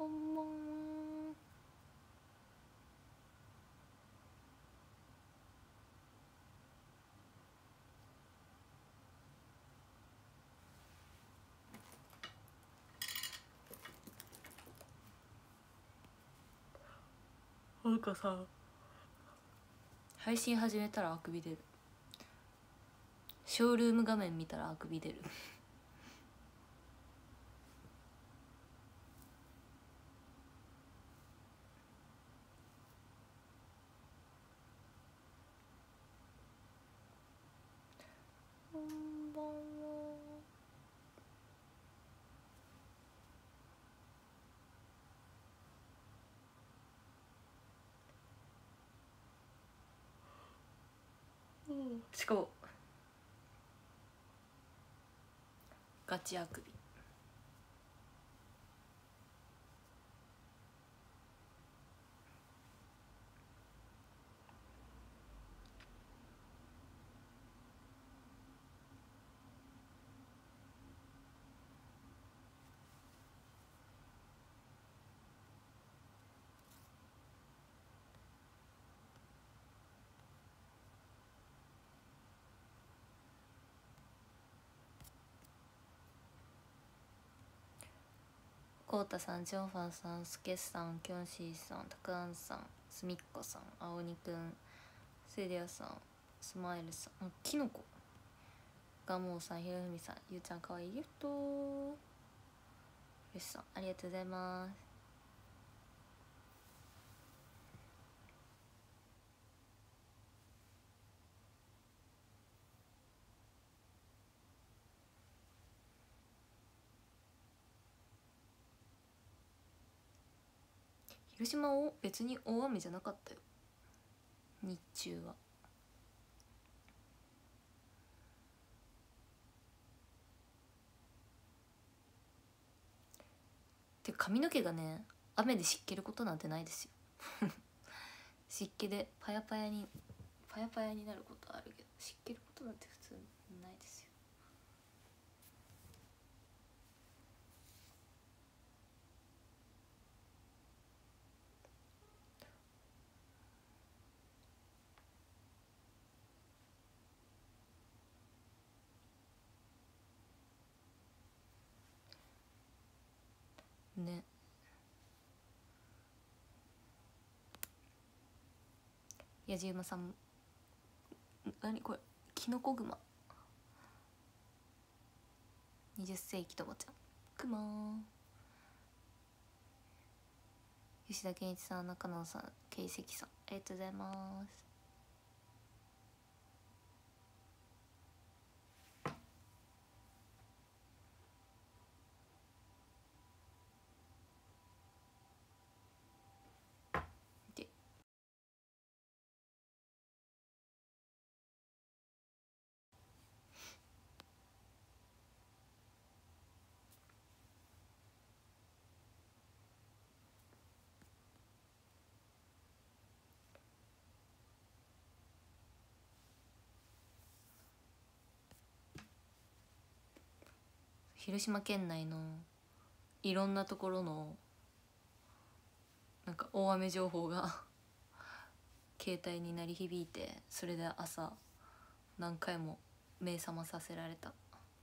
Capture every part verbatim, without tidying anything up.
こんばんは。なんかさ、配信始めたらあくび出る。ショールーム画面見たらあくび出る。こんばんは。しかもガチあくび。こうたさん、ジョンファンさん、スケさん、キョンシーさん、たくあんさん、すみっこさん、あおにくん、セリアさん、スマイルさん、キノコ、ガモーさん、ひろふみさん、ゆうちゃんかわいいギフト、よしさん、ありがとうございます。広島を別に大雨じゃなかったよ、日中は。てか髪の毛がね、雨で湿気ることなんてないですよ。湿気でパヤパヤにパヤパヤになることあるけど、湿気ることなんて普通ないですよ。ね。やじうまさん、何これ、キノコグマ、にじゅっ世紀ともちゃん、くまー、吉田健一さん、中野さん、慶石さん、ありがとうございます。で、広島県内のいろんなところのなんか大雨情報が携帯に鳴り響いて、それで朝何回も目覚まさせられた。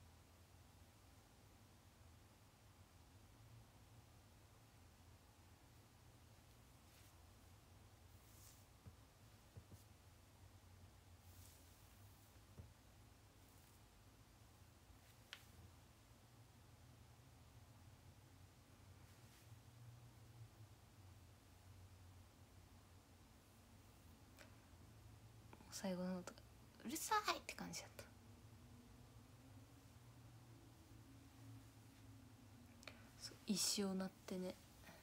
最後の音がうるさいって感じだった。そう、一生鳴ってね。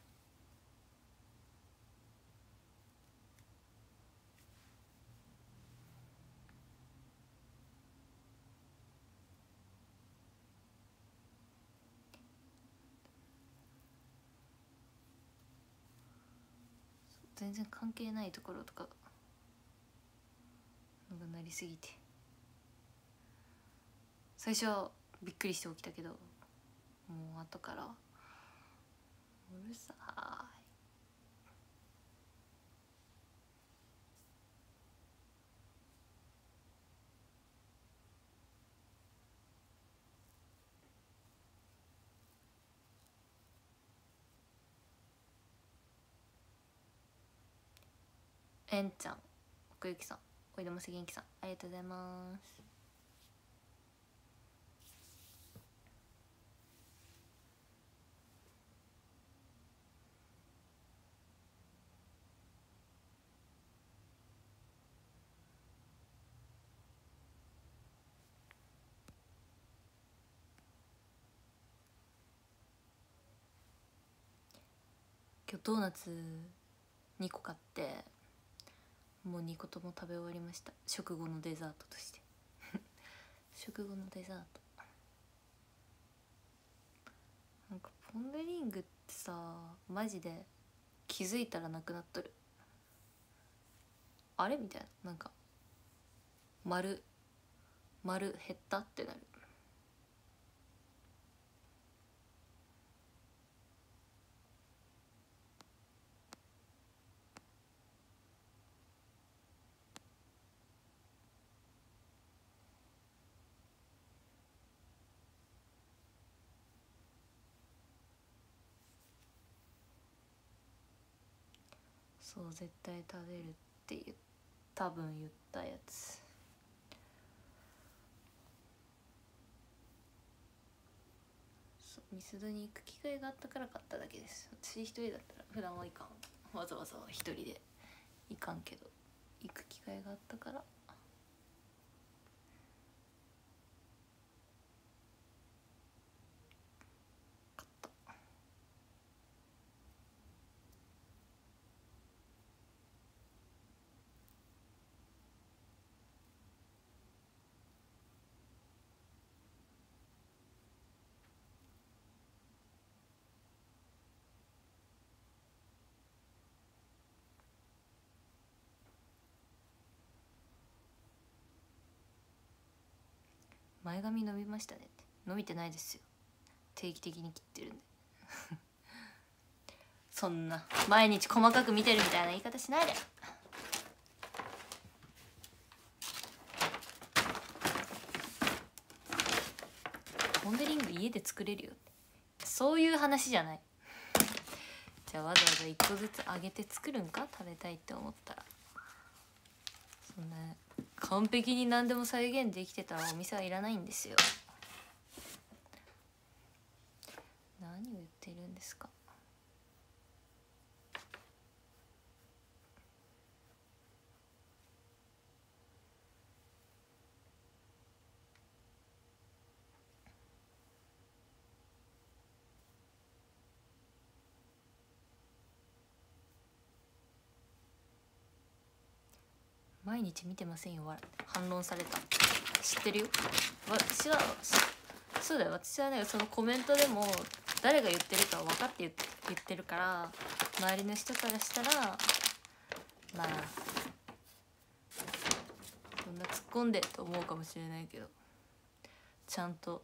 全然関係ないところとかのが鳴りすぎて、最初はびっくりして起きたけど、もう後からうるさい。えんちゃん、奥行さん、おいでもせ元気さん、ありがとうございます。今日ドーナツにこ買ってもうにことも食べ終わりました。食後のデザートとして食後のデザート、なんかポン・デ・リングってさマジで気づいたらなくなっとる。あれみたいな、なんか丸丸減ったってなる。そう絶対食べるって言多分言ったやつ。そうミスドに行く機会があったから買っただけです。私一人だったら普段はいかん、わざわざ一人で行かんけど行く機会があったから買った。前髪伸びましたねって、伸びてないですよ、定期的に切ってるんでそんな毎日細かく見てるみたいな言い方しないで。ポン・デ・リング家で作れるよって、そういう話じゃない。じゃあわざわざいっこずつ揚げて作るんか、食べたいって思ったら。そんな完璧に何でも再現できてたらお店はいらないんですよ。何を言っているんですか。毎日見てませんよ、笑って反論された。知ってるよ、私はそうだよ、私はねそのコメントでも誰が言ってるか分かって言って言ってるから、周りの人からしたらまあそんな突っ込んでと思うかもしれないけど、ちゃんと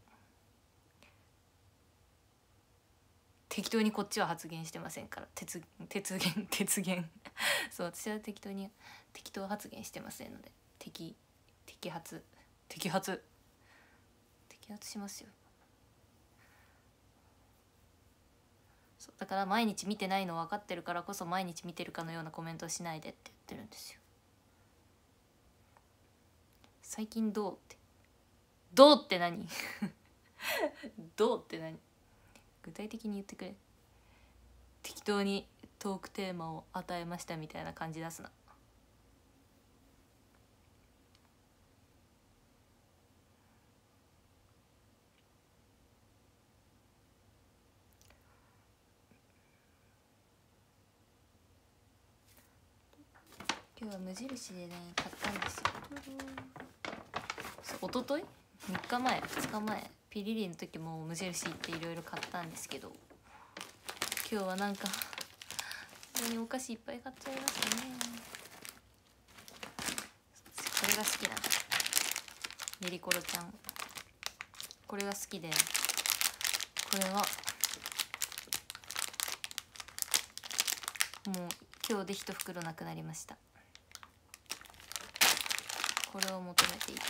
適当にこっちは発言してませんから。鉄鉄言鉄言そう、私は適当に適当発言してませんので、適適発適発摘発しますよ。そうだから毎日見てないの分かってるからこそ毎日見てるかのようなコメントをしないでって言ってるんですよ。最近どうってどうって何どうって何、具体的に言ってくれ。適当にトークテーマを与えましたみたいな感じ出すな。今日は無印でね買ったんですよ。そう一昨日みっかまえふつかまえピリリの時も無印行っていろいろ買ったんですけど、今日はなんか普通にお菓子いっぱい買っちゃいましたね。これが好きなメリコロちゃん、これが好きで、これは今日で一袋なくなりました。これを求めていった。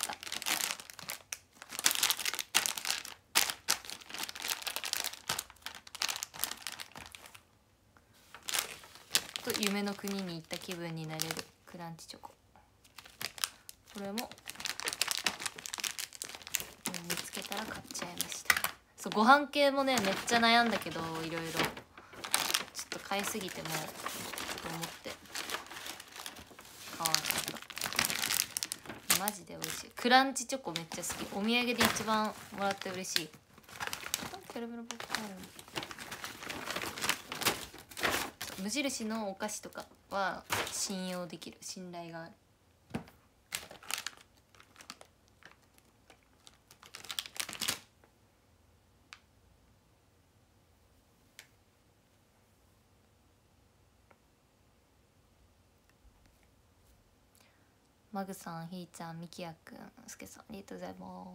と夢の国に行った気分になれるクランチチョコ。これも見つけたら買っちゃいました。そう、ご飯系もねめっちゃ悩んだけど、いろいろちょっと買いすぎてもと思って買わなかった。マジで美味しい。クランチチョコめっちゃ好き。お土産で一番もらって嬉しい。キャラメルポップコーン、無印のお菓子とかは信用できる、信頼がある。マグさん、ひーちゃん、みきやくん、すけさん、ありがとうございます。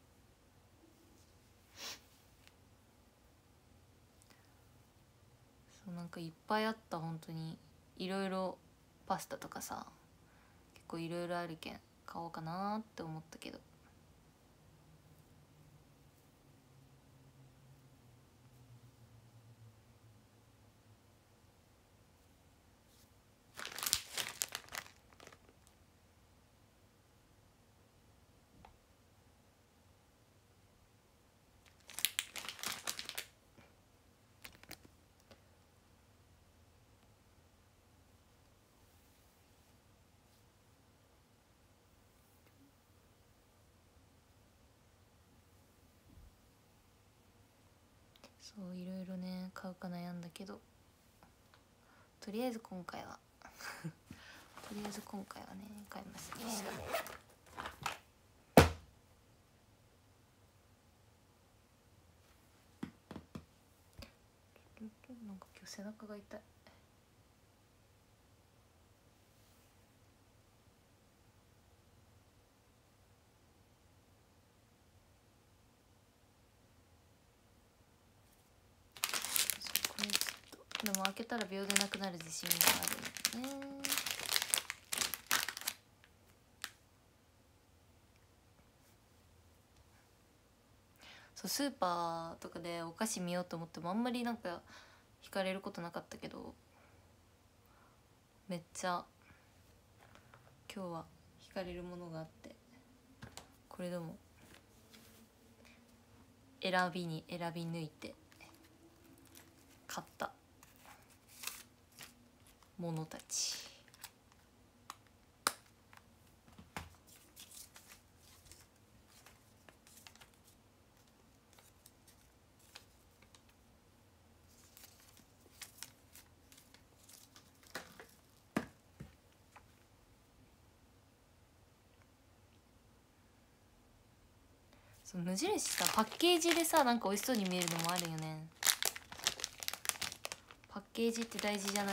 そう、なんかいっぱいあった。本当にいろいろパスタとかさ、結構いろいろあるけん買おうかなって思ったけど、そういろいろね買うか悩んだけど、とりあえず今回はとりあえず今回はね買いませんでした。なんか今日背中が痛い。これちょっとでも開けたら秒でなくなる自信があるんだよね。そう、スーパーとかでお菓子見ようと思ってもあんまりなんか惹かれることなかったけど、めっちゃ今日は惹かれるものがあって、これでも選びに選び抜いて買ったものたち。そう、無印さパッケージでさなんか美味しそうに見えるのもあるよね。パッケージって大事じゃない？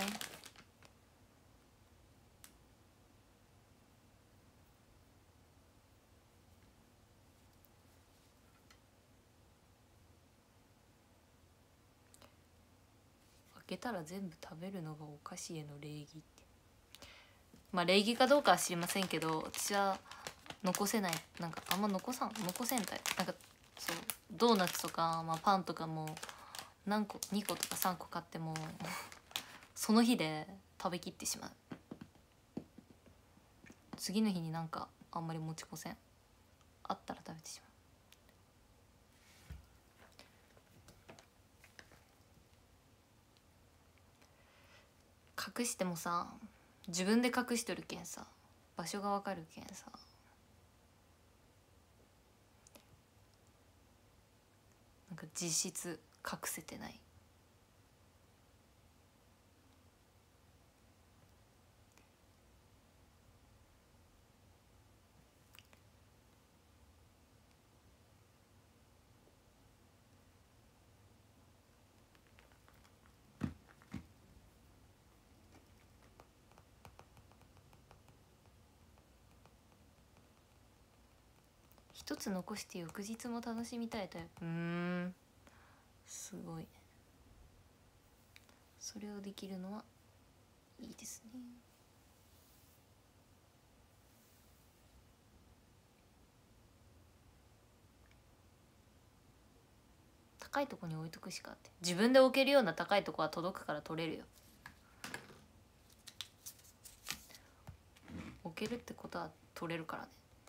開けたら全部食べるのがお菓子への礼儀って、まあ礼儀かどうかは知りませんけど、私は残せない。なんかあんま残さん残せんたい。なんかそうドーナツとか、まあ、パンとかも何個にことかさんこ買ってもその日で食べきってしまう。次の日になんかあんまり持ち越せん。あったら食べてしまう。隠してもさ自分で隠しとるけんさ、場所がわかるけんさ、なんか実質隠せてない。一つ残して翌日も楽しみたいタイプ。うーん、すごい。それをできるのはいいですね。高いとこに置いとくしかって、自分で置けるような高いとこは届くから取れるよ。置けるってことは取れるからね。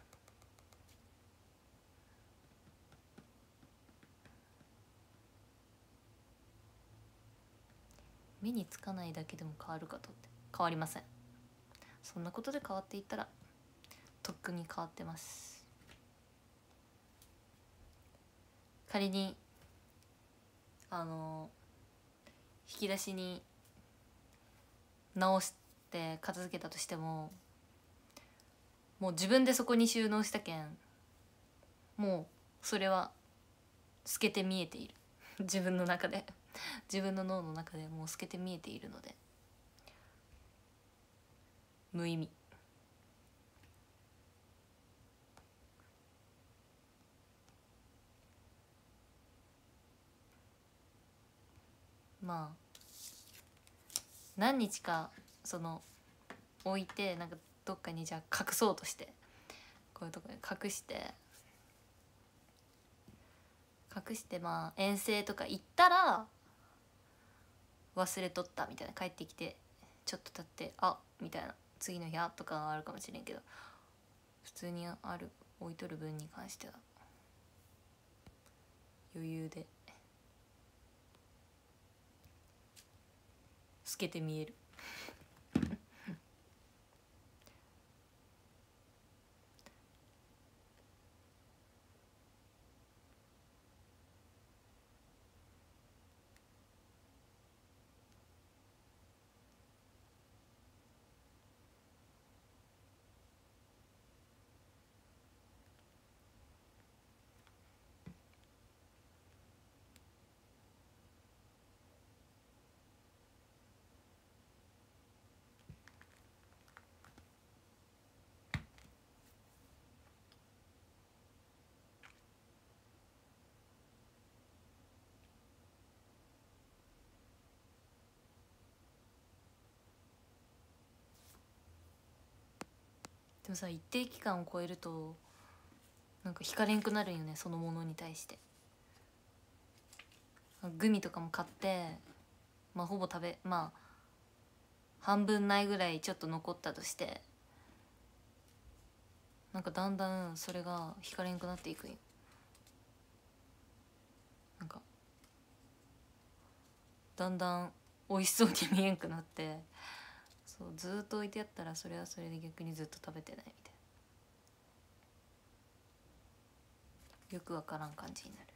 目につかないだけでも変わるかとって変わりません。そんなことで変わっていったらとっくに変わってます。仮にあの引き出しに直して片付けたとしても、もう自分でそこに収納したけん、もうそれは透けて見えている自分の中で自分の脳の中でもう透けて見えているので無意味。まあ何日かその置いて、なんかどっかにじゃあ隠そうとして、こういうとこに隠して隠してまあ遠征とか行ったら忘れとったみたいな、帰ってきてちょっと経ってあみたいな、次の日あとかはあるかもしれんけど、普通にある置いとる分に関しては余裕で透けて見えるでもさ、一定期間を超えるとなんか惹かれんくなるんよね、そのものに対して。グミとかも買って、まあほぼ食べまあ半分ないぐらいちょっと残ったとして、なんかだんだんそれが惹かれんくなっていくんよ。なんかだんだん美味しそうに見えんくなって、そうずっと置いてやったらそれはそれで逆にずっと食べてないみたいな、よくわからん感じになる。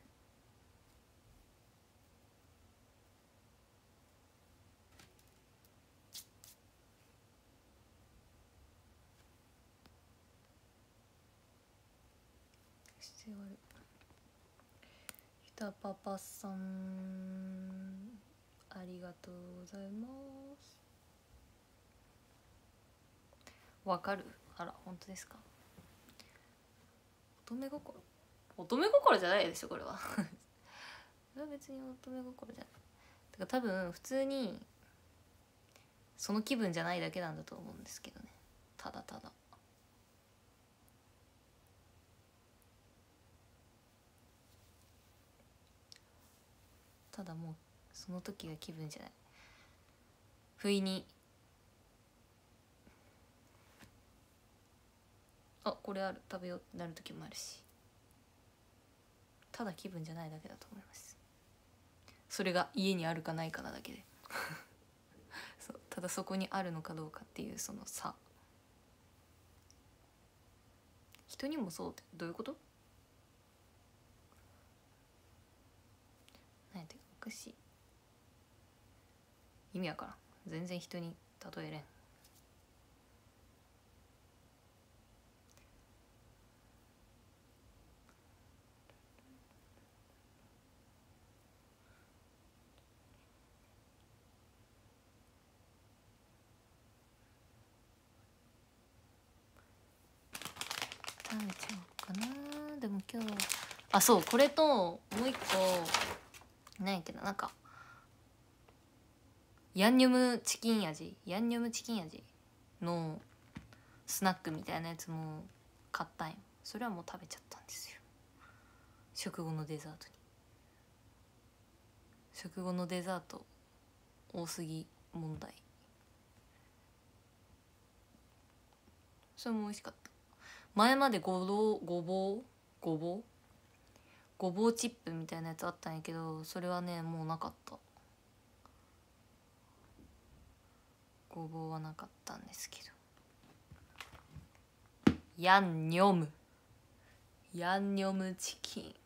してある。ひたパパさんありがとうございます。わかる？あら本当ですか。乙女心乙女心じゃないでしょこれはこれは別に乙女心じゃない。だから多分普通にその気分じゃないだけなんだと思うんですけどね。ただただただもうその時が気分じゃない。不意にあこれある食べようってなる時もあるし、ただ気分じゃないだけだと思います。それが家にあるかないかなだけでそうただそこにあるのかどうかっていうその差。人にもそうってどういうこと？何やっておかしい、意味わからん。全然人に例えれん。食べちゃおうかな。でも今日あそうこれともう一個何やっけな、なんかヤンニョムチキン味ヤンニョムチキン味のスナックみたいなやつも買ったんよ。それはもう食べちゃったんですよ、食後のデザートに。食後のデザート多すぎ問題。それも美味しかった。前までごぼうごぼうごぼうごぼうチップみたいなやつあったんやけど、それはねもうなかった。ごぼうはなかったんですけど。ヤンニョムヤンニョムチキン、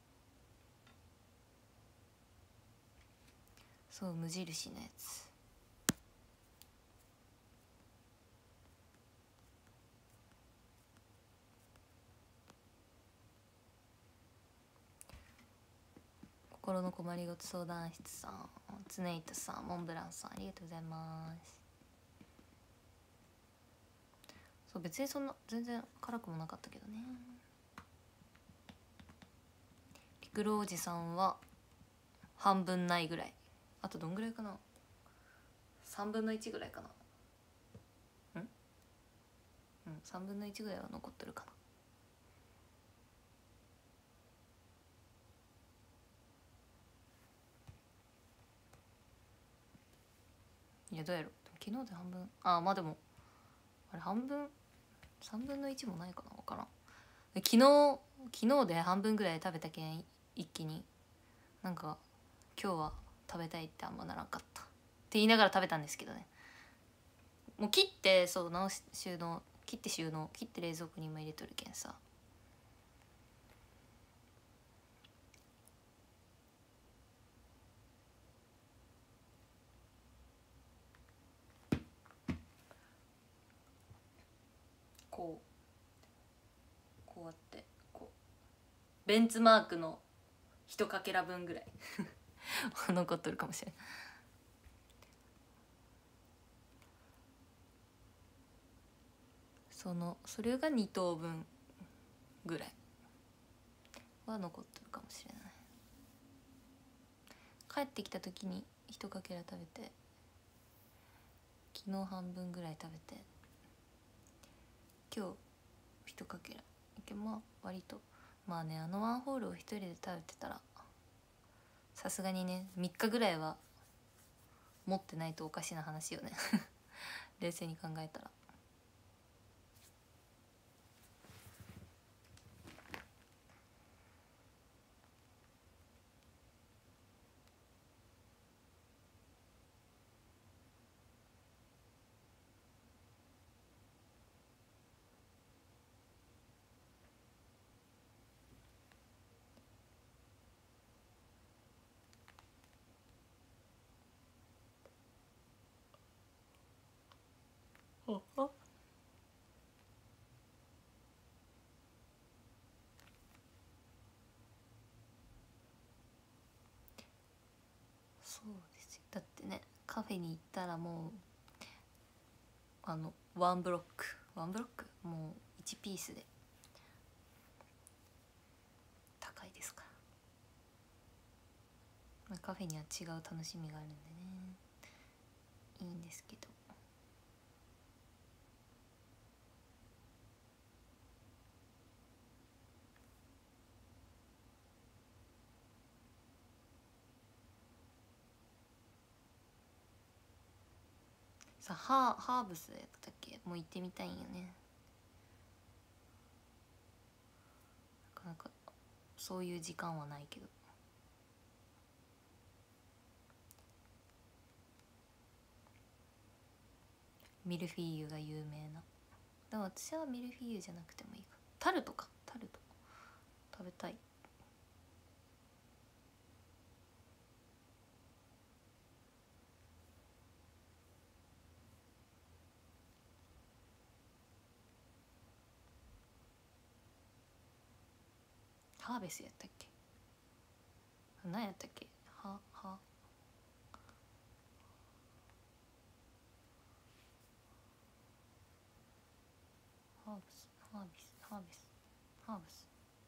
そう無印のやつ。心の困りごと相談室さん、つねいとさん、モンブランさん、ありがとうございます。そう別にそんな全然辛くもなかったけどね。リクロおじさんは半分ないぐらい。あとどんぐらいかな、さんぶんのいちぐらいかな。んうんさんぶんのいちぐらいは残ってるかな。いやどうやろう、昨日で半分、あまあでもあれ半分さんぶんのいちもないかな、分からん。昨日昨日で半分ぐらい食べたけん一気になんか今日は食べたいってあんまならんかったって言いながら食べたんですけどね。もう切ってそう直し収納切って収納切って冷蔵庫に今入れとるけんさ。こうこうやってこうベンツマークの一かけら分ぐらい残っとるかもしれない。そのそれがに等分ぐらいは残っとるかもしれない。帰ってきた時に一かけら食べて、昨日半分ぐらい食べて今日一かけらけまあ割とまあね、あのワンホールを一人で食べてたらさすがにねみっかぐらいは持ってないとおかしな話よね冷静に考えたら。ああそうですよ。だってねカフェに行ったらもうあのワンブロックワンブロックもういちピースで高いですから、まあ、カフェには違う楽しみがあるんでねいいんですけど。さハーハーブスやったっけ、もう行ってみたいんよね。なかなかそういう時間はないけど。ミルフィーユが有名な。でも私はミルフィーユじゃなくてもいいか。タルトかタルト食べたい。ハーベスやったっけ、何やったっけ、ははハーブスハービスハービスハーブス、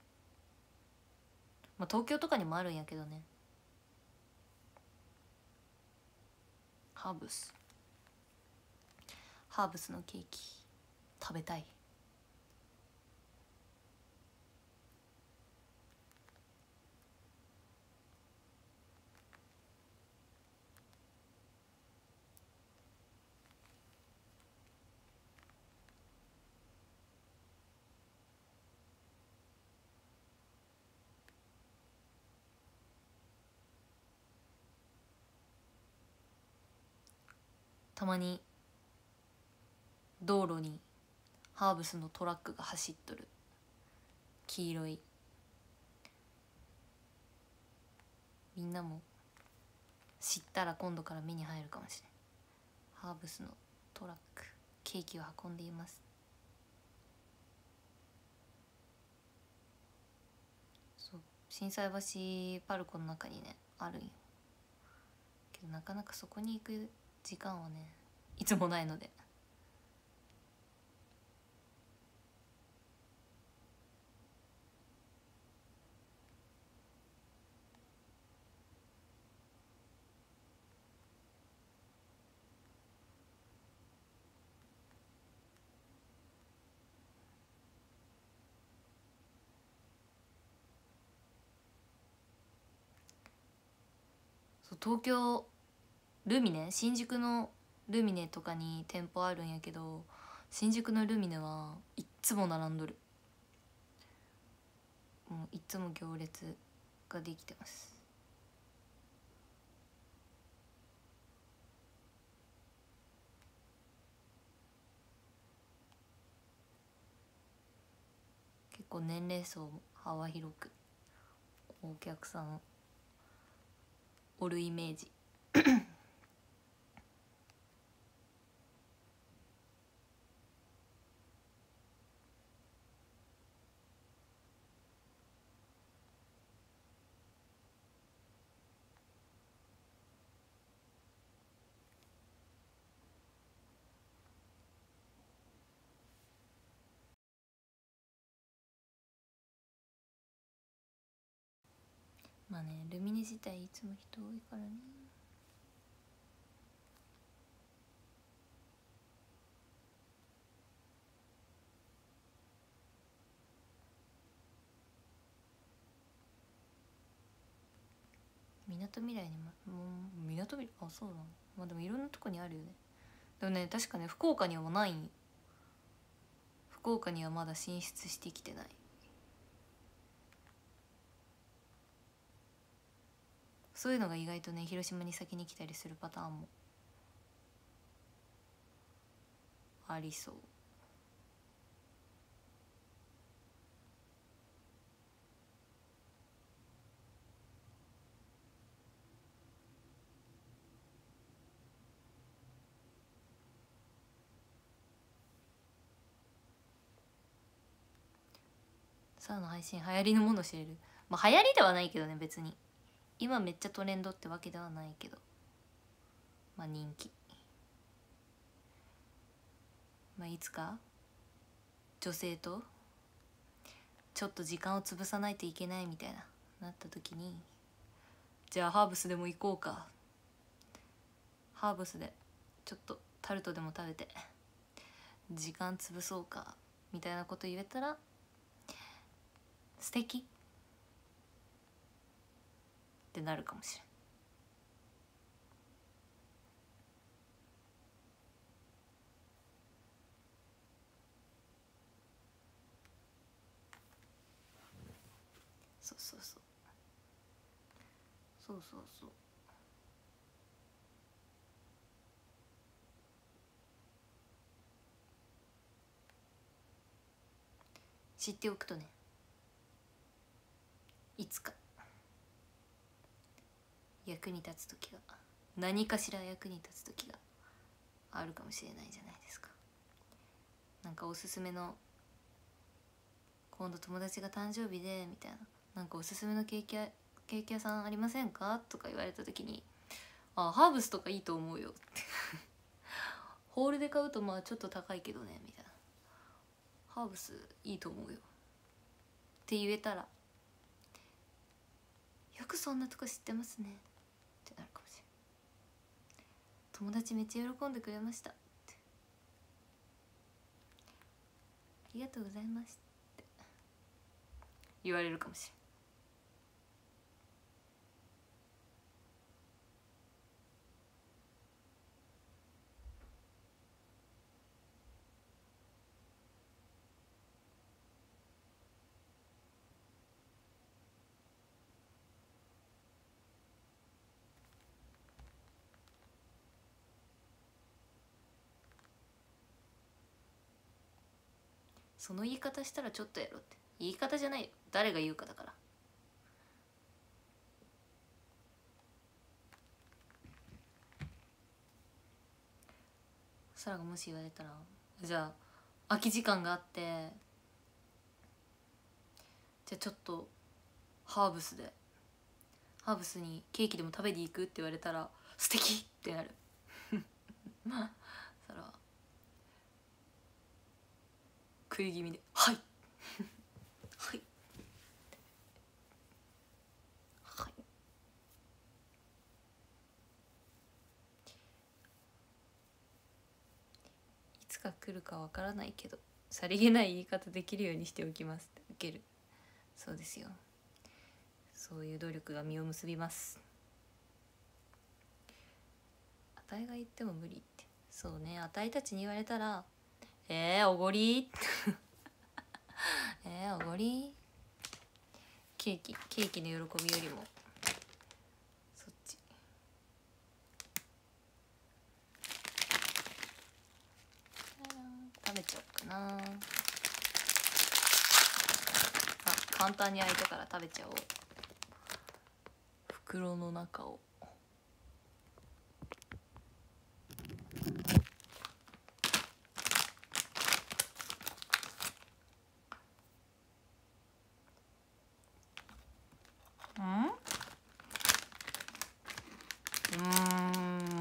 まあ東京とかにもあるんやけどね。 ハーブスハーブスのケーキ食べたい。たまに道路にハーブスのトラックが走っとる。黄色い。みんなも知ったら今度から目に入るかもしれん。ハーブスのトラックケーキを運んでいます。そう、心斎橋パルコの中にねあるんよ。けどなかなかそこに行く時間はねいつもないので。そう、東京ルミネ、新宿のルミネとかに店舗あるんやけど、新宿のルミネはいっつも並んどる。もういっつも行列ができてます。結構年齢層も幅広くお客さんおるイメージ。まあね、ルミネ自体いつも人多いからね。みなとみらいにも、もうみなとみらい、あ、そうなの。まあでもいろんなとこにあるよね。でもね、確かね福岡にはないん。福岡にはまだ進出してきてない。そういうのが意外とね広島に先に来たりするパターンもありそう。サウナ配信流行りのもの知れる。まあ流行りではないけどね、別に今めっちゃトレンドってわけではないけど、まあ人気。まあいつか女性とちょっと時間を潰さないといけないみたいななった時に、じゃあハーブスでも行こうか、ハーブスでちょっとタルトでも食べて時間潰そうかみたいなこと言えたら素敵ってなるかもしれん。そうそうそうそうそうそう。知っておくとね、いつか役に立つ時が、何かしら役に立つ時があるかもしれないじゃないですか。なんかおすすめの、今度友達が誕生日でみたいな、なんかおすすめのケーキ屋ケーキ屋さんありませんかとか言われた時に、あ、ハーブスとかいいと思うよってホールで買うとまあちょっと高いけどねみたいな、ハーブスいいと思うよって言えたら、よくそんなとこ知ってますねってなるかもしれない。 友達めっちゃ喜んでくれましたって、ありがとうございますって言われるかもしれない。その言い方したらちょっとやろって、言い方じゃないよ、誰が言うかだから。サラがもし言われたら、じゃあ空き時間があって、じゃあちょっとハーブスでハーブスにケーキでも食べに行くって言われたら素敵ってなるそら食い気味で「はいはいはい」いつか来るかわからないけどさりげない言い方できるようにしておきますって受ける。そうですよ、そういう努力が実を結びます。あたいが言っても無理って、そうね、あたいたちに言われたら「えー、おごり?」えー、おごりケーキケーキの喜びよりもそっち。食べちゃおうかなあ、簡単に開いたから食べちゃおう。袋の中をんうん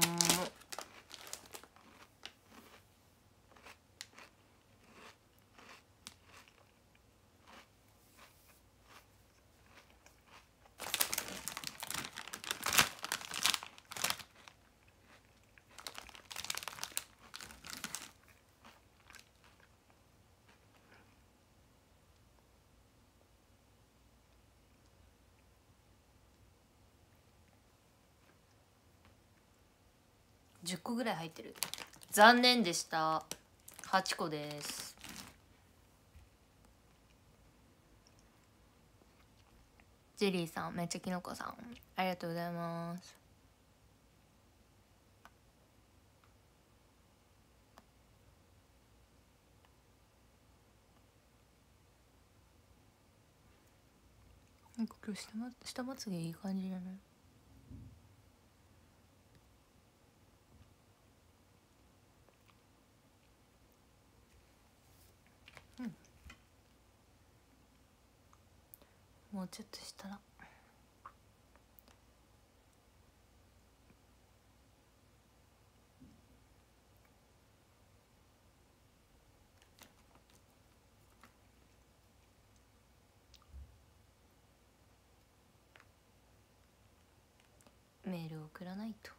じゅっこぐらい入ってる。残念でした。はちこです。ジェリーさん、めっちゃきのこさん、ありがとうございます。なんか今日下ま下まつげいい感じじゃない？もうちょっとしたらメールを送らないと。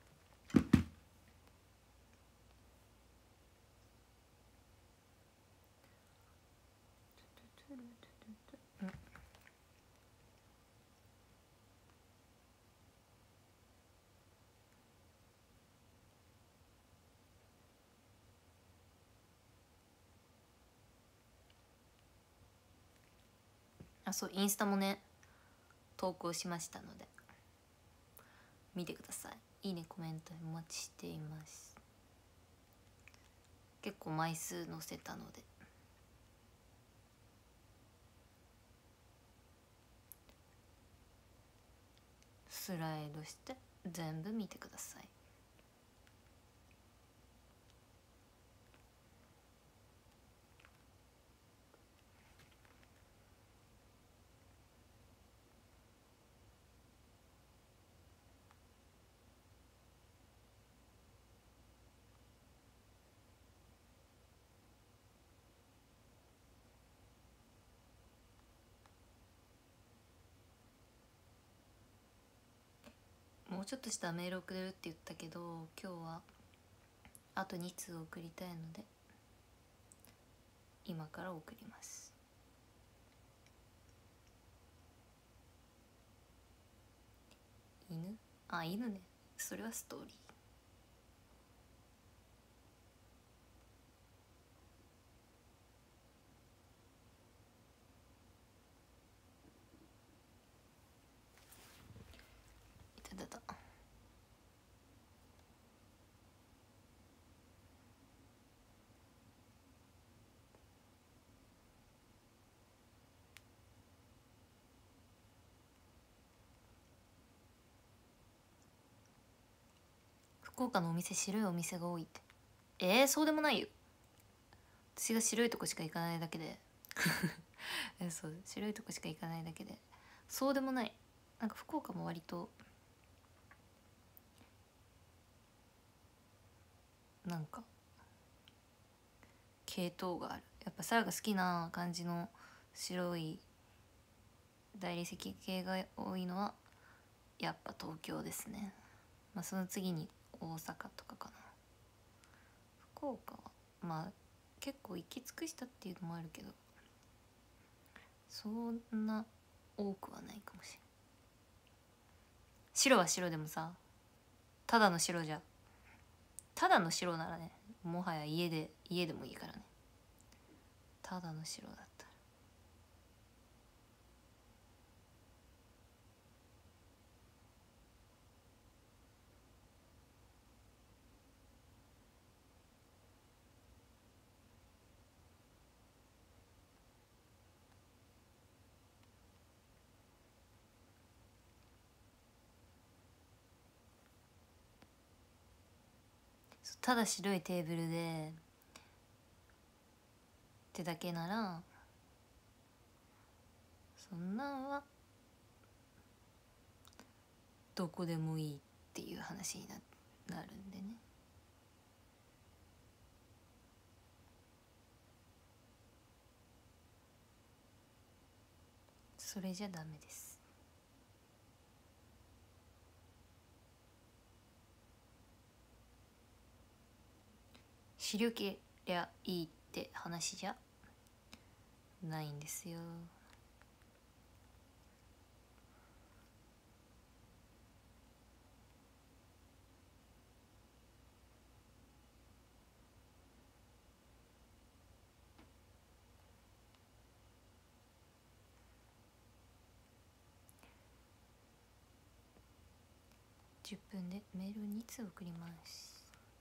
あ、そう、インスタもね投稿しましたので見てください。いいね、コメントお待ちしています。結構枚数載せたのでスライドして全部見てください。もうちょっとしたらメール送れるって言ったけど、今日はあとに通送りたいので今から送ります。犬、あ、犬ね、それはストーリー。いただだ。福岡のお店白いお店が多いって。えー、そうでもないよ。私が白いとこしか行かないだけでえ、そう、白いとこしか行かないだけでそうでもない。なんか福岡も割となんか系統がある。やっぱサラが好きな感じの白い大理石系が多いのはやっぱ東京ですね。まあその次に大阪とかかな。福岡はまあ結構行き尽くしたっていうのもあるけどそんな多くはないかもしれない。白は白でもさ、ただの白じゃただの白ならね、もはや家で家でもいいからね。ただの白だったらただ白いテーブルでってだけならそんなんはどこでもいいっていう話にななるんでね。それじゃダメです。白けりゃいいって話じゃないんですよ。じゅっぷんでメールに通送ります。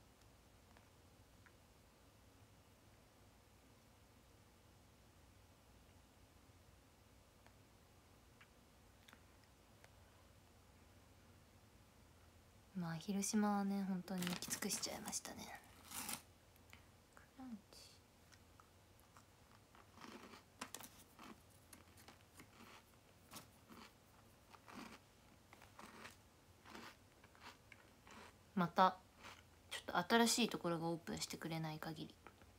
まあ広島はね本当に行き尽くしちゃいましたね。クランチまたちょっと新しいところがオープンしてくれない限り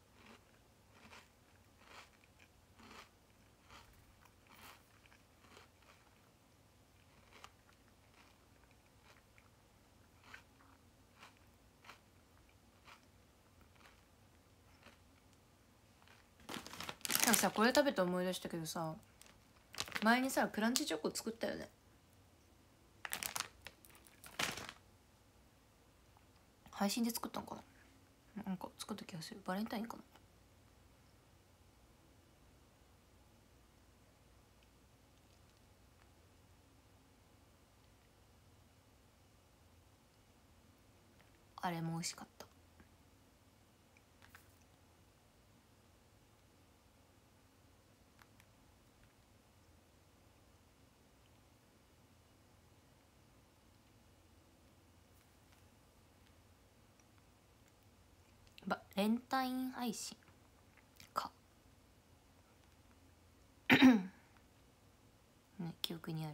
なんかさ、これ食べて思い出したけどさ、前にさクランチチョコ作ったよね。配信で作ったのかな、なんか作った気がする。バレンタインかな。あれも美味しかった。バレンタイン配信かね、記憶にある。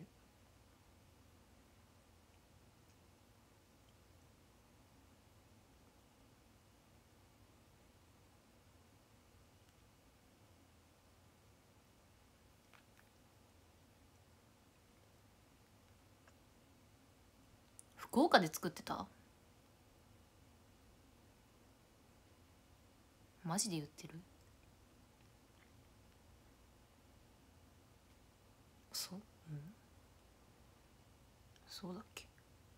福岡で作ってた？ マジで言ってる？そう、うん、そうだっけ？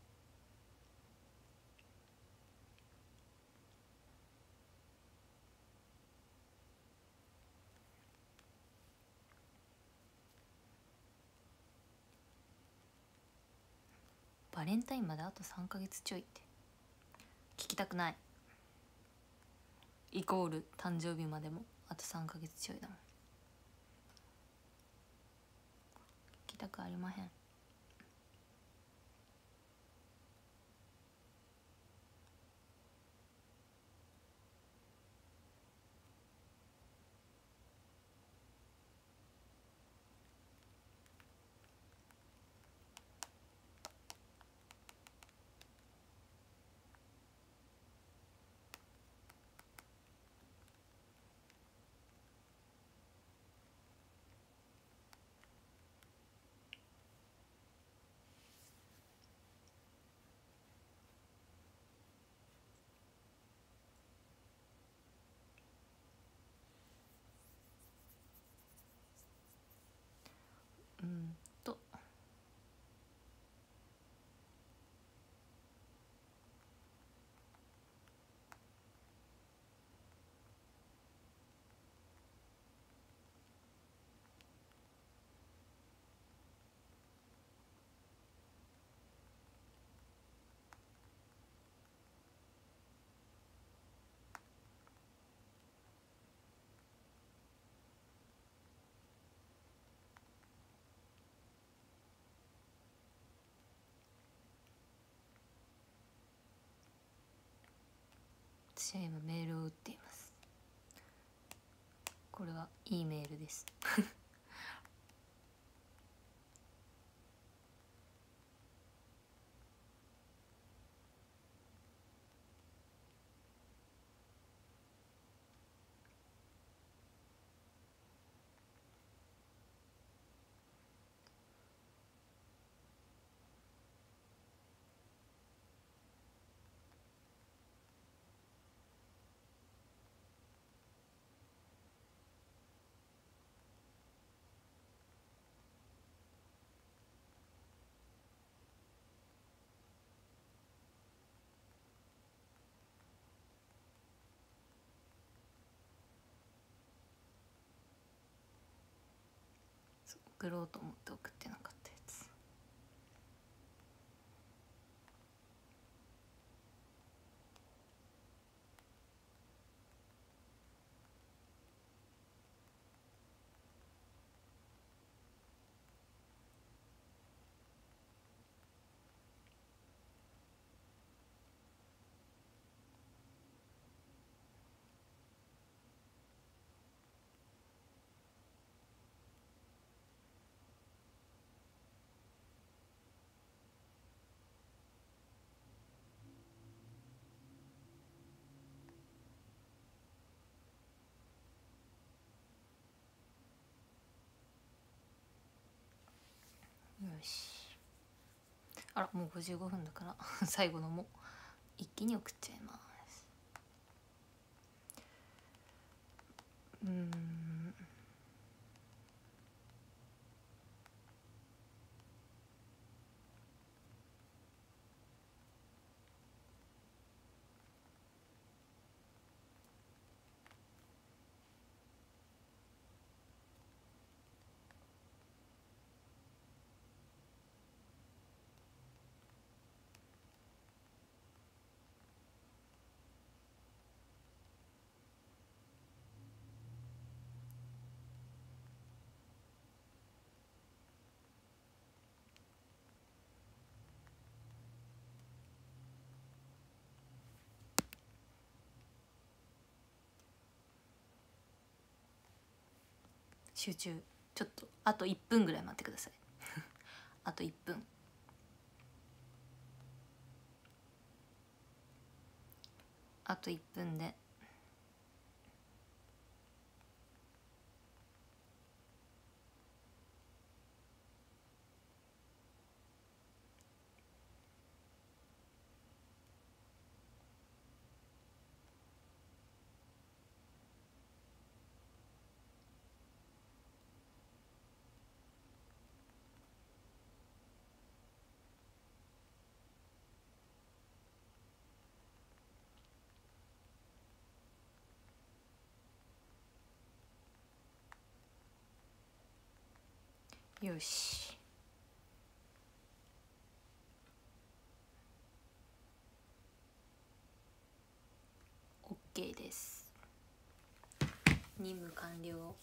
バレンタインまであとさんかげつちょいって聞きたくない。イコール誕生日までもあとさんかげつちょいだもん。聞きたくありまへん。うんと私は今メールを打っています。これはいいメールです送ろうと思って送ってなかったやつ。よし、あらもうごじゅうごふんだから最後のも一気に送っちゃいます。うーん集中。ちょっとあといっぷんぐらい待ってくださいあといっぷん。あといっぷんでよし、オッケーです。任務完了。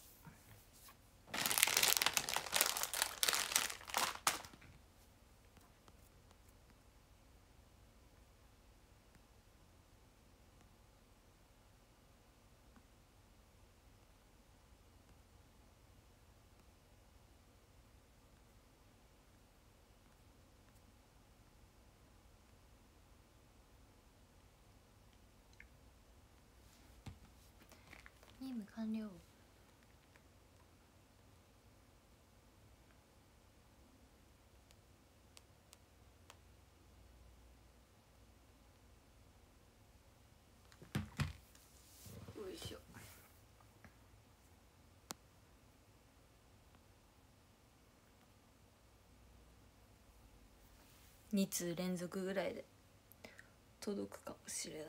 任務完了。よいしょ。に通連続ぐらいで届くかもしれない。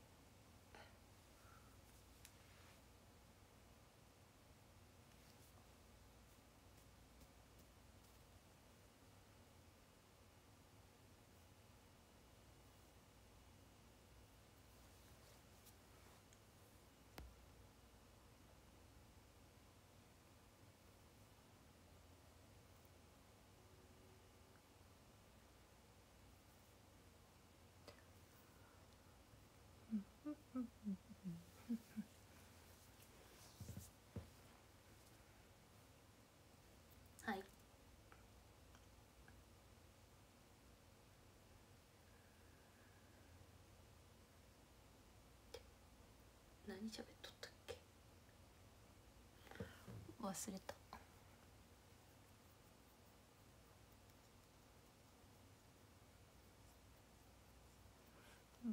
はい。何喋っとったっけ、忘れた。うん、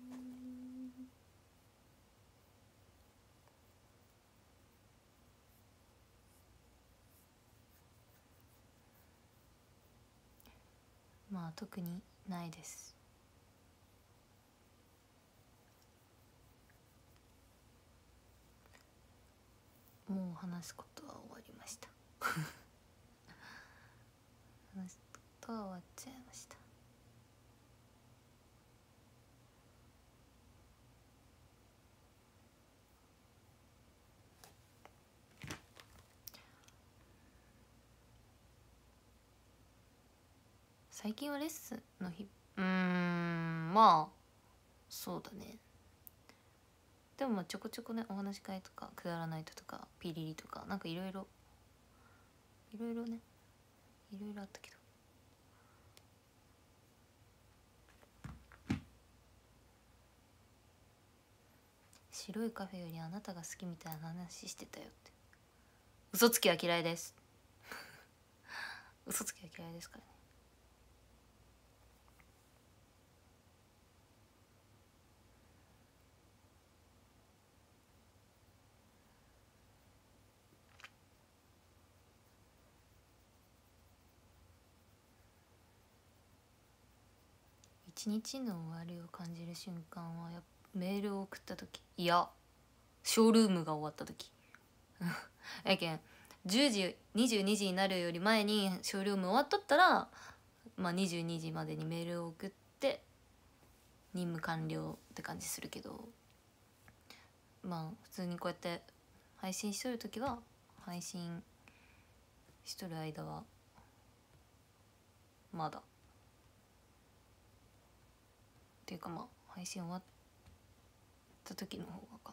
まあ特にないです。もう話すことは終わりました話すことは終わっちゃいました。最近はレッスンの日、うーん、まあそうだね。でもまあちょこちょこね、お話し会とかくだらないととかピリリとかなんかいろいろいろいろね、いろいろあったけど、白いカフェよりあなたが好きみたいな話してたよって。嘘つきは嫌いです嘘つきは嫌いですからね。一日の終わりを感じる瞬間はやっメールを送った時、いやショールームが終わった時やけんじゅうじにじゅうにじになるより前にショールーム終わっとったら、まあ、にじゅうにじまでにメールを送って任務完了って感じするけど、まあ普通にこうやって配信しとる時は配信しとる間はまだっていうか、まあ配信終わった時の方がかな。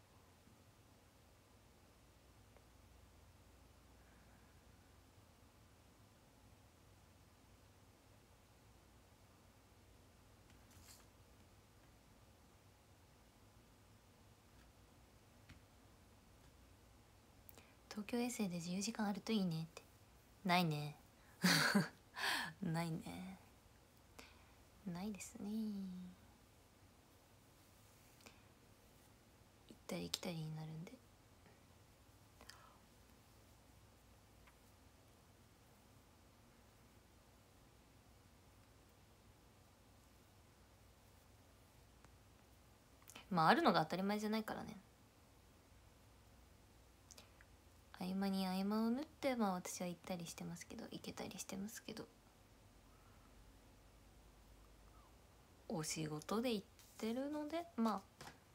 東京衛星で自由時間あるといいねって。ないねないね、ないですね。行ったり来たりになるんで。まああるのが当たり前じゃないからね。合間まに合間を縫ってまあ私は行ったりしてますけど、行けたりしてますけど、お仕事で行ってるのでま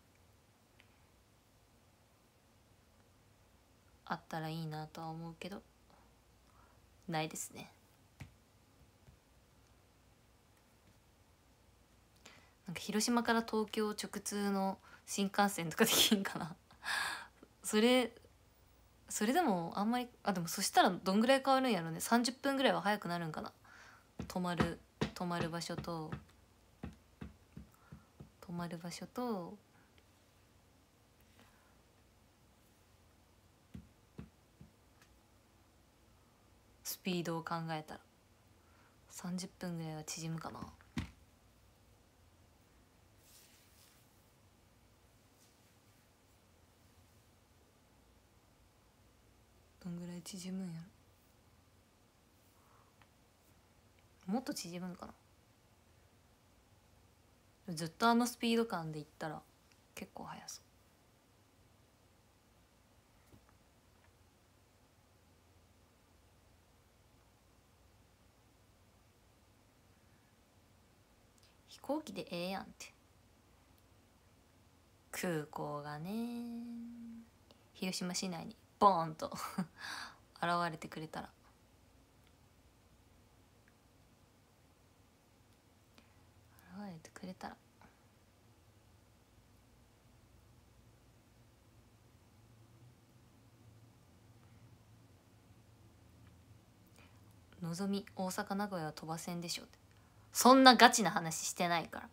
ああったらいいなとは思うけどないですね。なんか広島から東京直通の新幹線とかできんかなそれそれでもあんまり、あでもそしたらどんぐらい変わるんやろね。さんじゅっぷんぐらいは早くなるんかな。泊まる泊まる場所と泊まる場所とスピードを考えたらさんじゅっぷんぐらいは縮むかな。どんぐらい縮むんやろ。もっと縮むんかな。ずっとあのスピード感でいったら結構速そう。飛行機でええやんって。空港がね広島市内にボーンと現れてくれたら、現れてくれたらのぞみ大阪名古屋は飛ばせんでしょって。そんなガチな話してないから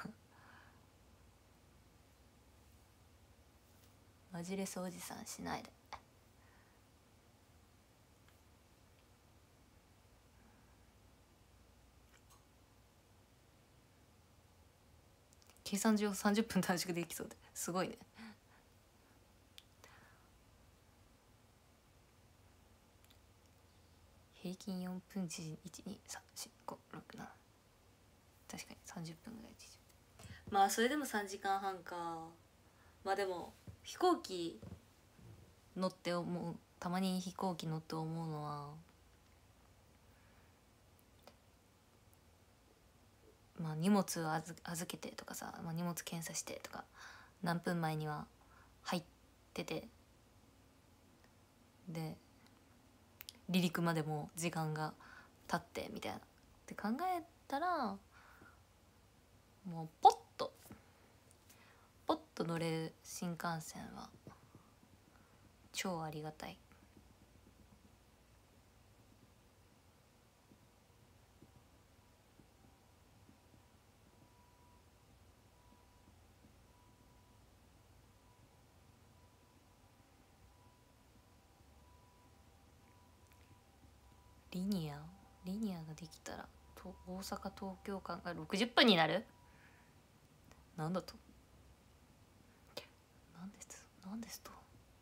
マジレスおじさんしないで。計算上さんじゅっぷん短縮できそうですごいね。平均よんぷん時いちにさんしごろくなな、確かにさんじゅっぷんぐらい縮む。まあそれでもさんじかんはんか。まあでも飛行機乗って思う、たまに飛行機乗って思うのは、まあ荷物を預預けてとかさ、まあ、荷物検査してとか何分前には入ってて、で離陸までも時間が経ってみたいなって考えたら、もうポッとポッと乗れる新幹線は超ありがたい。リニアリニアができたらと大阪東京間がろくじゅっぷんになる。なんだとなんですなんですと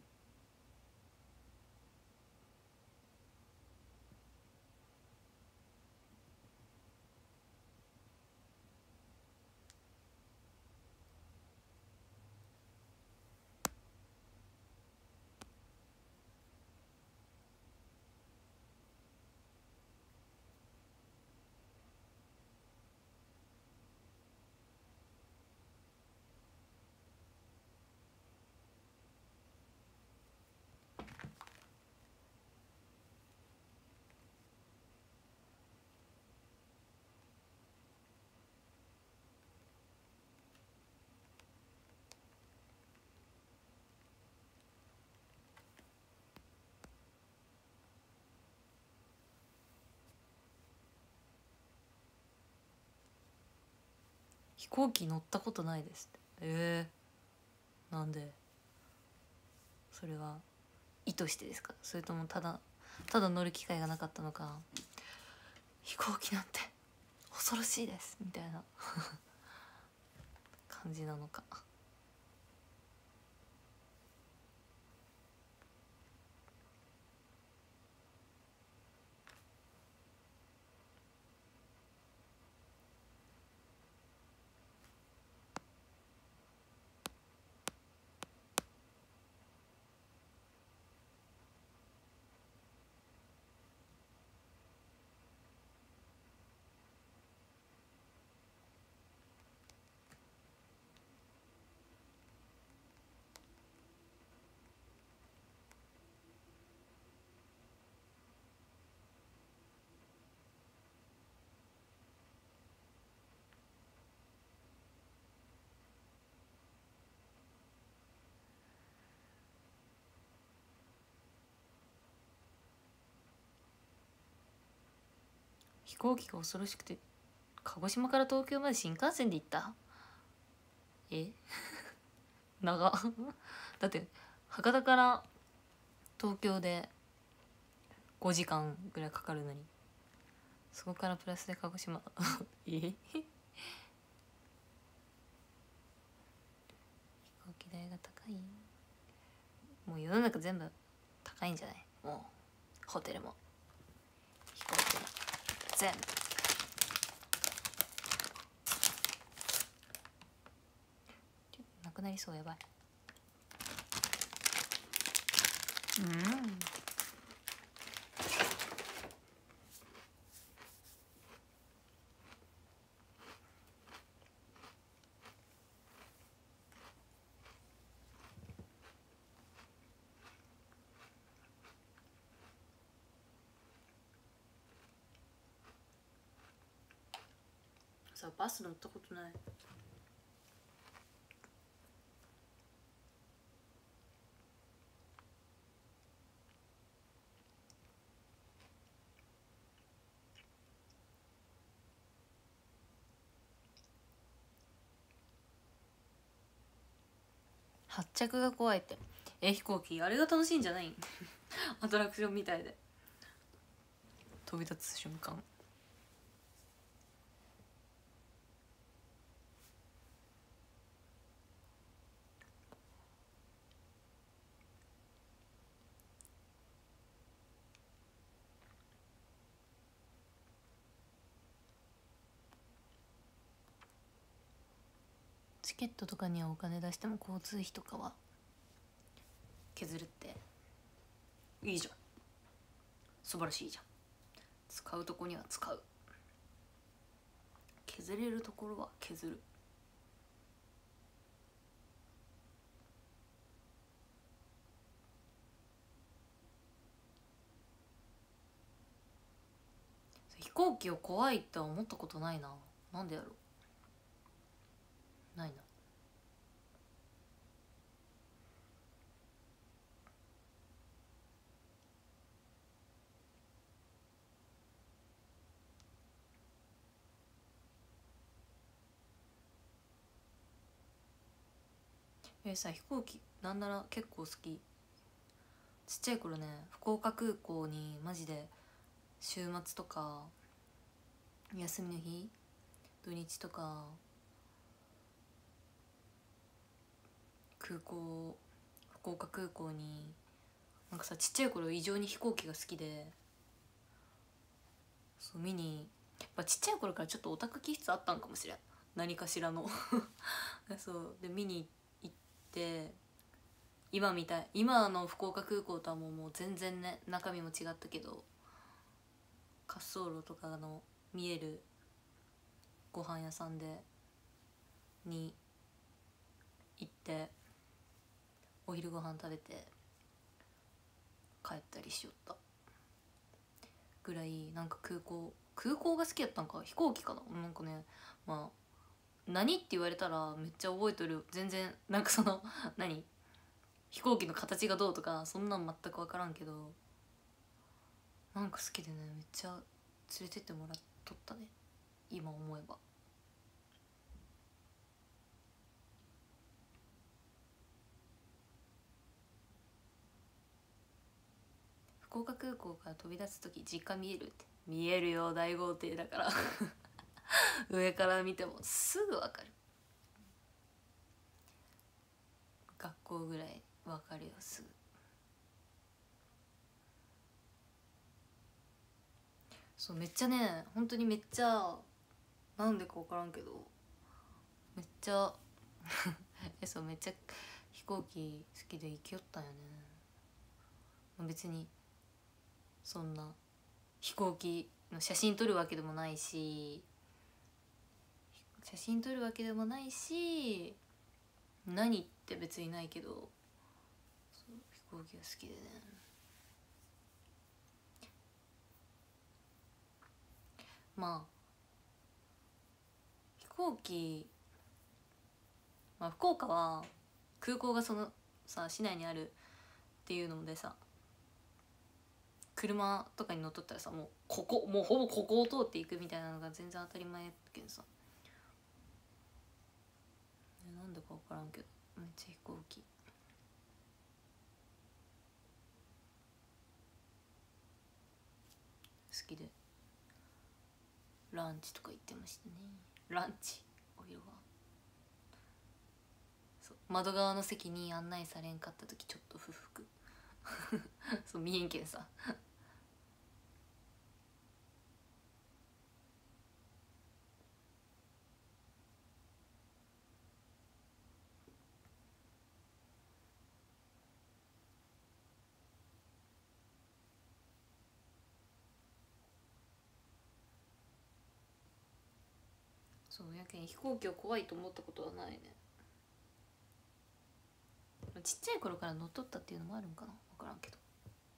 飛行機乗ったことないですって。えー、なんで。それは意図してですか、それともただただ乗る機会がなかったのか。飛行機なんて恐ろしいですみたいな感じなのか。 飛行機が恐ろしくて鹿児島から東京まで新幹線で行った。え長だって博多から東京でごじかんぐらいかかるのに、そこからプラスで鹿児島え飛行機代が高い。もう世の中全部高いんじゃない？もうホテルも飛行機も全部。なくなりそう、やばい。うんさ、バス乗ったことない。発着が怖いって。え、飛行機あれが楽しいんじゃないんアトラクションみたいで飛び立つ瞬間。チケットとかにはお金出しても交通費とかは削るっていいじゃん。素晴らしいじゃん。使うとこには使う。削れるところは削る。飛行機を怖いって思ったことないな。なんでやろう。ないな。えさ、飛行機なんなら結構好き。ちっちゃい頃ね、福岡空港にマジで週末とか休みの日、土日とか空港、福岡空港になんかさ、ちっちゃい頃異常に飛行機が好きで、そう見に、やっぱちっちゃい頃からちょっとオタク気質あったんかもしれん、何かしらのそうで見に行って、今みたい今の福岡空港とはもうもう全然ね、中身も違ったけど、滑走路とかの見えるご飯屋さんでに行ってお昼ご飯食べて帰ったりしよったぐらい、なんか空港空港が好きやったんか、飛行機かな。なんかね、まあ何って言われたらめっちゃ覚えとる。全然なんかその何飛行機の形がどうとかそんなん全く分からんけど、なんか好きでね、めっちゃ連れてってもらっとったね、今思えば。福岡空港から飛び出す時実家見えるって。見えるよ、大豪邸だから上から見てもすぐ分かる。学校ぐらい分かるよ、すぐ。そうめっちゃね、本当にめっちゃ、なんでか分からんけどめっちゃえそうめっちゃ飛行機好きで行きよったんよね。別にそんな飛行機の写真撮るわけでもないし写真撮るわけでもないし何って別にないけど、そう飛行機が好きでね。まあ飛行機、まあ、福岡は空港がそのさ市内にあるっていうのでさ、 車とかに乗っとったらさ、もうここもうほぼここを通っていくみたいなのが全然当たり前やけんさ、なんでか分からんけどめっちゃ飛行機好きでランチとか行ってましたね。ランチお昼ご飯、そう窓側の席に案内されんかった時ちょっと不服そう見えんけんさそうやけん飛行機を怖いと思ったことはないね。ちっちゃい頃から乗っとったっていうのもあるんかな、分からんけど。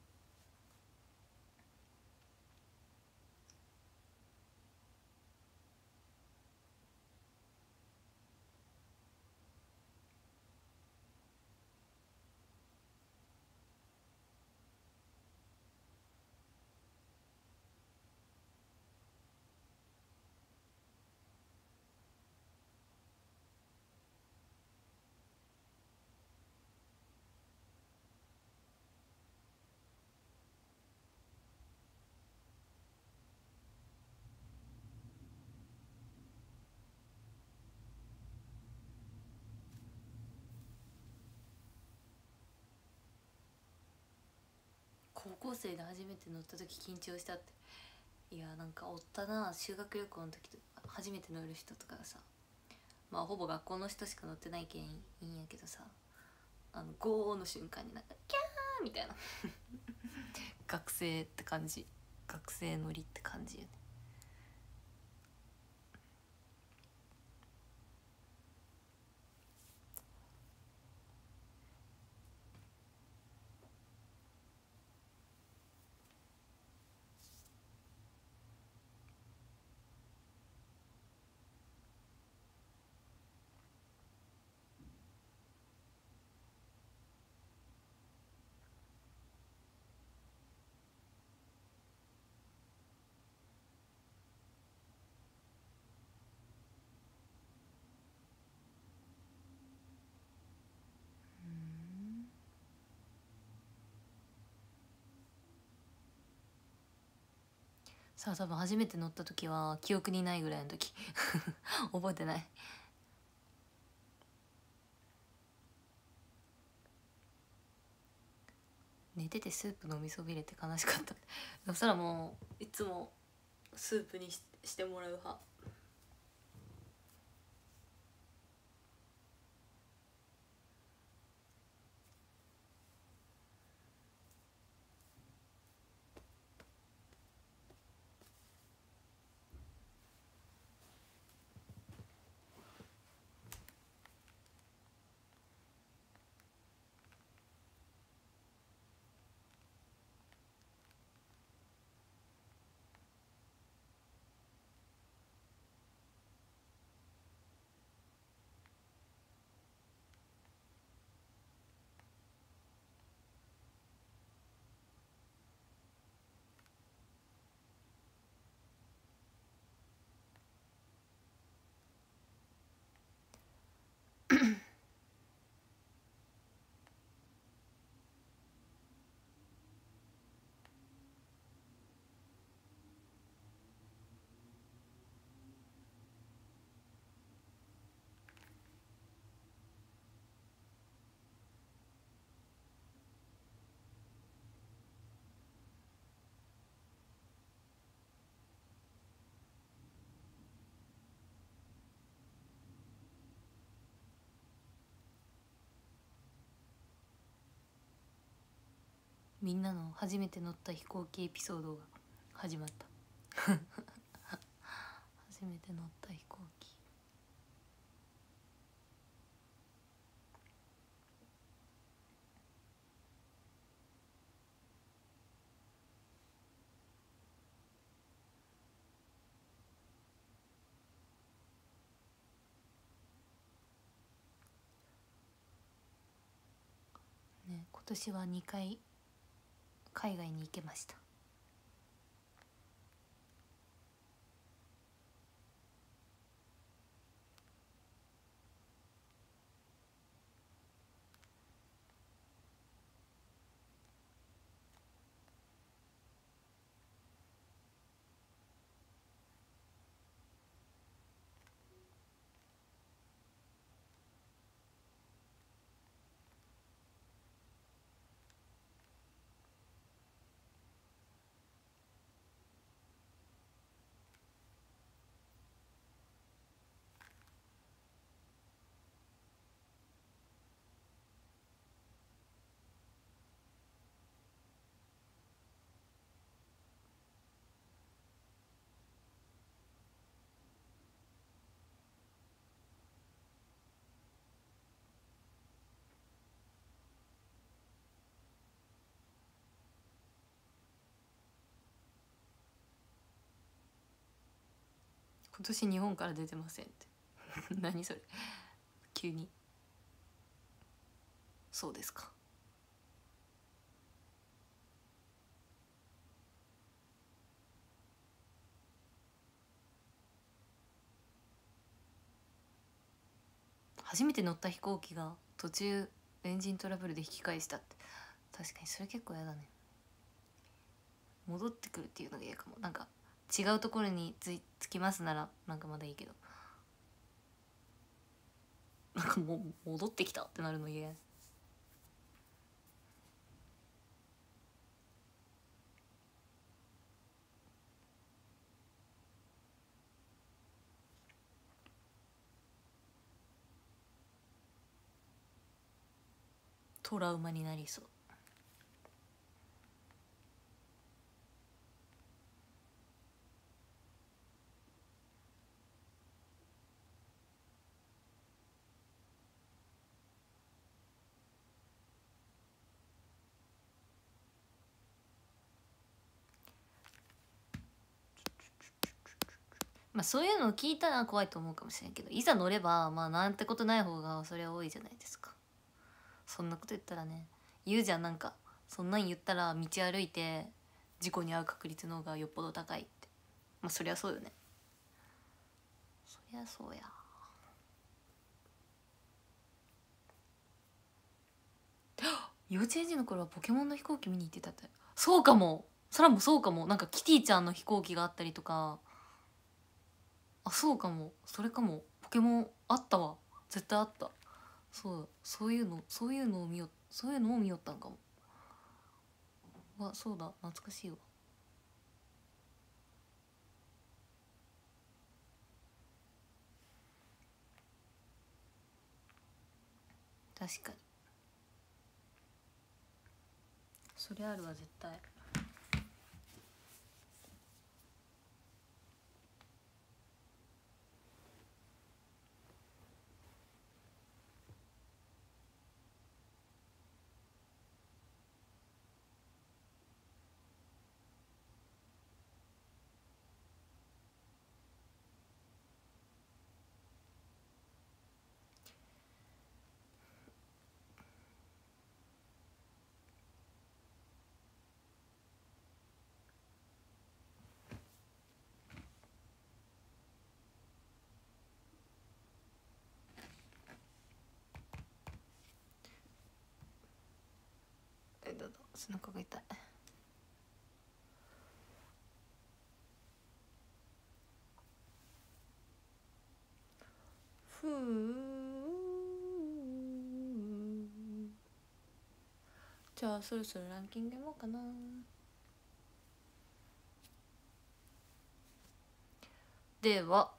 高校生で初めて乗った時緊張したって、いやなんかおったな、修学旅行の時とか初めて乗る人とかさ、まあほぼ学校の人しか乗ってないけんいいんやけどさ、あのゴーの瞬間になんかキャーみたいな学生って感じ、学生乗りって感じよね。さあ多分初めて乗った時は記憶にないぐらいの時覚えてない。寝ててスープ飲みそびれて悲しかった。そしたらもういつもスープに し, してもらう派。みんなの初めて乗った飛行機エピソードが始まった初めて乗った飛行機。ね、今年はにかい海外に行けました。 今年日本から出てませんって何それ急に。そうですか。初めて乗った飛行機が途中エンジントラブルで引き返したって、確かにそれ結構嫌だね。戻ってくるっていうのが嫌かも。なんか違うところにつ着きますならなんかまだいいけど、なんかもう戻ってきたってなるの嫌や。トラウマになりそう。まあそういうのを聞いたら怖いと思うかもしれんけど、いざ乗ればまあなんてことない方がそれは多いじゃないですか。そんなこと言ったらね、言うじゃん、なんかそんなん言ったら道歩いて事故に遭う確率の方がよっぽど高いって。まあそりゃそうよね、そりゃそうや。幼稚園児の頃はポケモンの飛行機見に行ってたって。そうかも、そらもそうかも。なんかキティちゃんの飛行機があったりとか。あ、そうかも、それかも。ポケモンあったわ、絶対あった。そう、そういうのそういうのを見よそういうのを見よったんかも。わ、そうだ、懐かしいわ。確かにそれあるわ絶対。えだだ背中が痛い。ふう。じゃあそろそろランキング読もうかな。では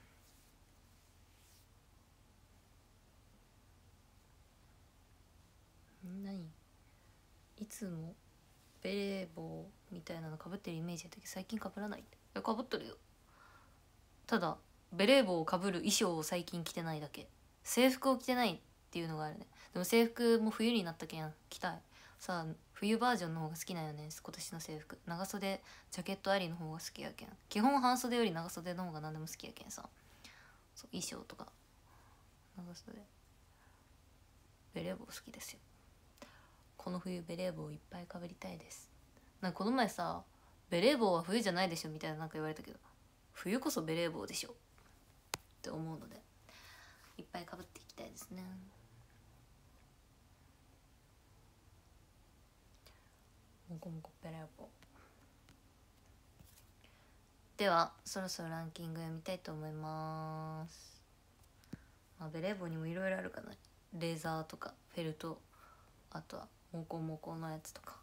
何、いつもベレー帽みたいなのかぶってるイメージやったけど最近かぶらないって。いやかぶっとるよ。ただベレー帽をかぶる衣装を最近着てないだけ。制服を着てないっていうのがあるね。でも制服も冬になったけん着たい。さあ冬バージョンの方が好きなんよね今年の制服。長袖ジャケットありの方が好きやけん。基本半袖より長袖の方が何でも好きやけんさ。そう衣装とか長袖ベレー帽好きですよ。この冬ベレー帽いっぱいかぶりたいです。なんかこの前さ、ベレー帽は冬じゃないでしょみたいななんか言われたけど、冬こそベレー帽でしょって思うのでいっぱいかぶっていきたいですね。もこもこベレー帽。ではそろそろランキング読みたいと思います。まあ、ベレー帽にもいろいろあるかな。レーザーとかフェルト、あとはモコモコのやつとか。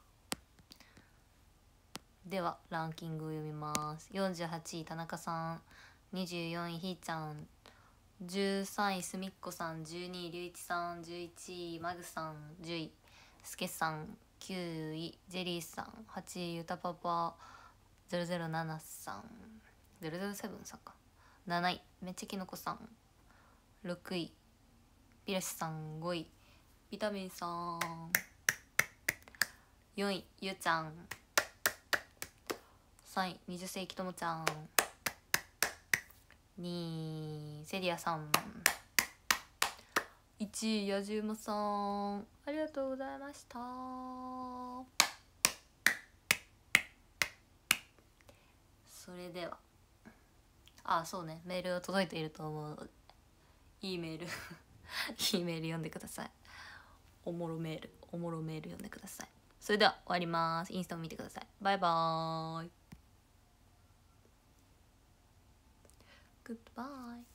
ではランキングを読みます。よんじゅうはちい田中さん、にじゅうよんいひーちゃん、じゅうさんいすみっこさん、じゅうにいりゅういちさん、じゅういちいマグさん、じゅういすけさん、きゅういジェリーさん、はちいゆたパパゼロゼロななさん、ゼロゼロセブンさんか、なないめっちゃきのこさん、ろくいピラシさん、ごいビタミンさん、よんいゆうちゃん、さんいにじゅっせいきともちゃん、 にセリアさん、いちいやじうまさん、ありがとうございました。それでは、あ、そうね、メールが届いていると思うので、いいメールいいメール読んでください。おもろメールおもろメール読んでください。それでは終わります。インスタも見てください。バイバーイ。グッドバイ。